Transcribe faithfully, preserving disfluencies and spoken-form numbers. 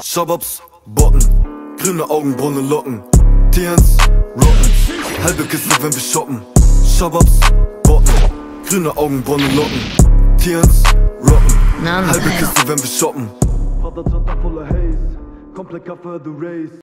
Shababs, Botten, grüne Augenbrauen, Locken, T Ns, Rocken, halbe Kiste, wenn wir shoppen. Shababs, Botten, grüne Augenbrauen, Locken, T Ns, Rocken, halbe Kiste, wenn wir shoppen. Vater voller Haze, komplett Kaffee, du Race.